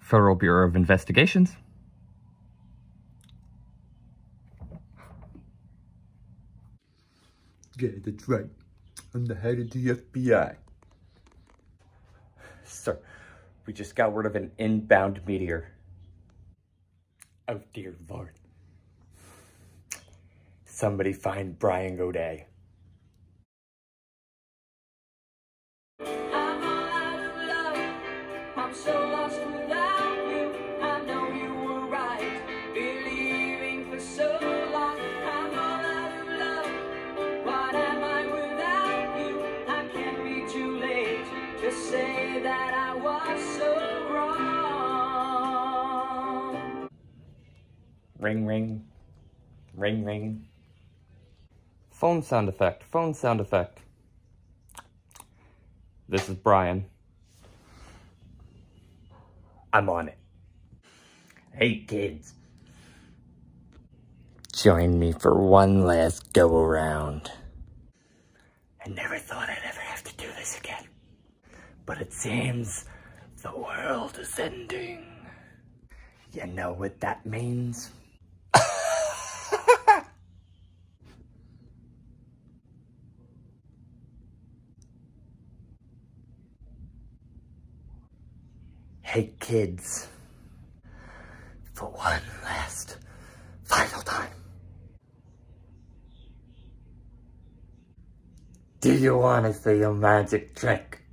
Federal Bureau of Investigations. Yeah, that's right. I'm the head of the FBI. Sir, we just got word of an inbound meteor. Oh dear Lord. Somebody find Brian Godet. I'm so lost without you. I know you were right, believing for so long. I'm all out of love. What am I without you? I can't be too late to say that I was so wrong. Ring, ring. Ring, ring. Phone sound effect. Phone sound effect. This is Brian. I'm on it. Hey kids. Join me for one last go around. I never thought I'd ever have to do this again. But it seems the world is ending. You know what that means? Hey kids, for one last, final time. Do you want to see a magic trick?